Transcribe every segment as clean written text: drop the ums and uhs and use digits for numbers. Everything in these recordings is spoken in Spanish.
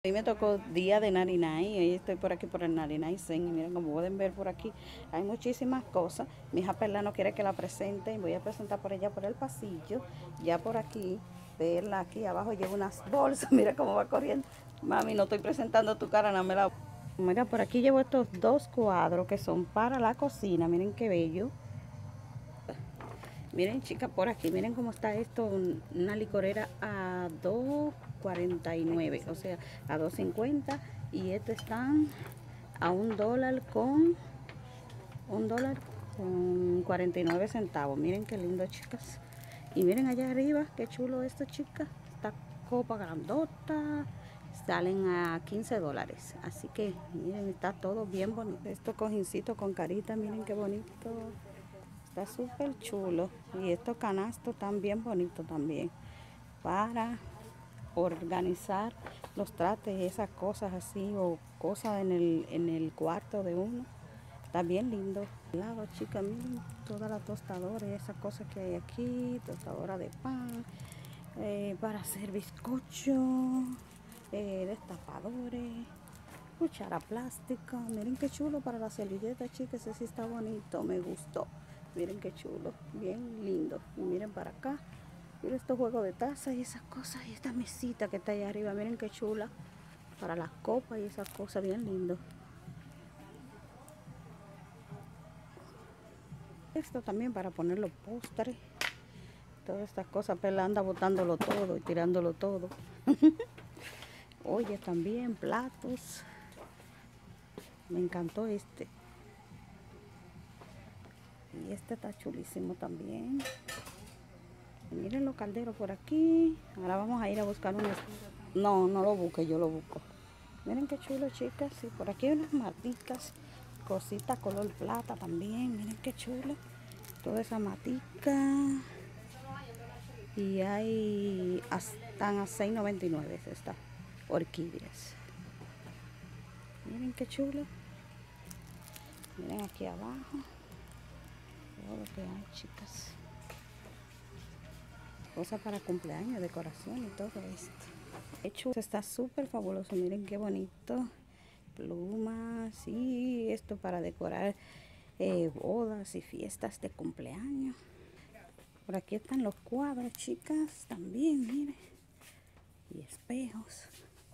Hoy me tocó día de Narinay, hoy estoy por aquí por el Narinay Zen y miren como pueden ver por aquí hay muchísimas cosas. Mi hija Perla no quiere que la presente y voy a presentar por ella por el pasillo. Ya por aquí, verla aquí abajo lleva unas bolsas, mira cómo va corriendo. Mami, no estoy presentando tu cara, no me la... Mira, por aquí llevo estos dos cuadros que son para la cocina, miren qué bello. Miren, chicas, por aquí, miren cómo está esto, una licorera a 2.49, o sea, a 2.50, y estos están a $1 con 49 centavos. Miren qué lindo, chicas. Y miren allá arriba, qué chulo esto, chicas. Esta copa grandota salen a $15. Así que miren, está todo bien bonito. Estos cojincitos con carita, miren qué bonito. Está súper chulo. Y estos canastos están bien bonitos también. Para organizar los trates y esas cosas así. O cosas en el cuarto de uno. Está bien lindo. Al lado, chicas, miren todas las tostadoras y esas cosas que hay aquí. Tostadora de pan. Para hacer bizcocho. Destapadores. Cuchara plástica. Miren qué chulo para la servilleta, chicas. Ese sí está bonito. Me gustó. Miren qué chulo. Bien lindo. Y miren para acá. Miren estos juegos de taza y esas cosas. Y esta mesita que está ahí arriba. Miren qué chula. Para las copas y esas cosas. Bien lindo. Esto también para poner los postres. Todas estas cosas. Pela anda botándolo todo y tirándolo todo. Oye, también platos. Me encantó este. Y este está chulísimo también. Y miren los calderos por aquí. Ahora vamos a ir a buscar unos. No, no lo busque, yo lo busco. Miren qué chulo, chicas. Y por aquí hay unas maticas. Cositas color plata también. Miren qué chulo. Toda esa matica. Y hay. Están a $6.99 estas orquídeas. Miren qué chulo. Miren aquí abajo. Todo lo que hay, chicas. Cosas para cumpleaños, decoración y todo esto. De hecho, está súper fabuloso. Miren qué bonito. Plumas y esto para decorar bodas y fiestas de cumpleaños. Por aquí están los cuadros, chicas, también, miren. Y espejos.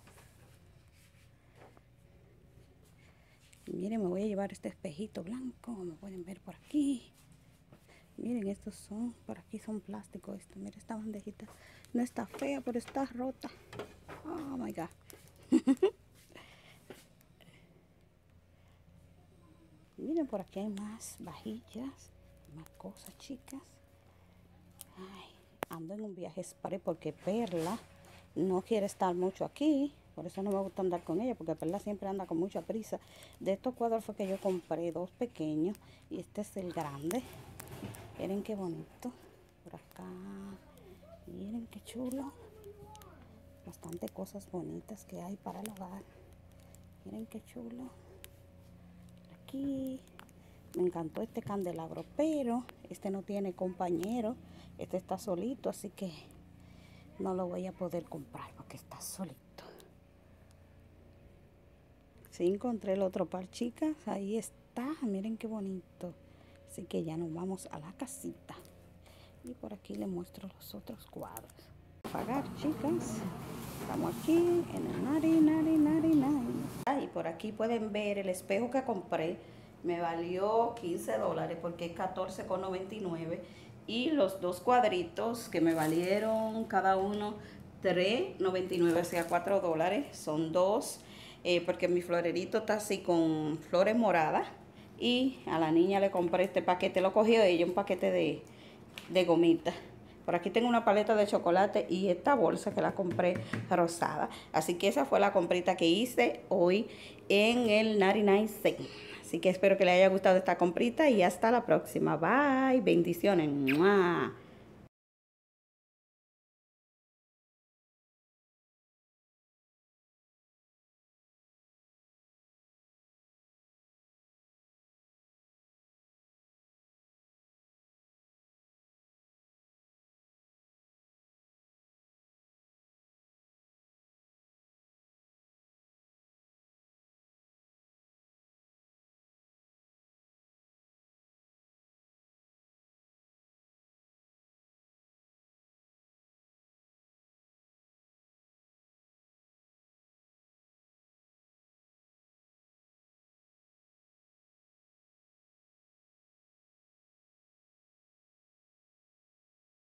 Y miren, me voy a llevar este espejito blanco, como pueden ver por aquí. Miren, estos son, por aquí son plásticos. Esto, miren esta bandejita. No está fea, pero está rota. Oh my God. Miren, por aquí hay más vajillas, más cosas, chicas. Ay, ando en un viaje express porque Perla no quiere estar mucho aquí. Por eso no me gusta andar con ella, porque Perla siempre anda con mucha prisa. De estos cuadros fue que yo compré dos pequeños y este es el grande. Miren qué bonito. Por acá. Miren qué chulo. Bastante cosas bonitas que hay para el hogar. Miren qué chulo. Aquí me encantó este candelabro, pero este no tiene compañero. Este está solito, así que no lo voy a poder comprar porque está solito. Sí, encontré el otro par, chicas. Ahí está. Miren qué bonito. Así que ya nos vamos a la casita. Y por aquí les muestro los otros cuadros. Pagar, chicas. Estamos aquí en el Nari. Y por aquí pueden ver el espejo que compré. Me valió $15 porque es $14.99. Y los dos cuadritos que me valieron cada uno $3.99, o sea, $4. Son dos. Porque mi florerito está así con flores moradas. Y a la niña le compré este paquete. Lo cogió ella, un paquete de gomitas. Por aquí tengo una paleta de chocolate y esta bolsa que la compré rosada. Así que esa fue la comprita que hice hoy en el 99 Cent. Así que espero que les haya gustado esta comprita y hasta la próxima. Bye. Bendiciones. ¡Mua!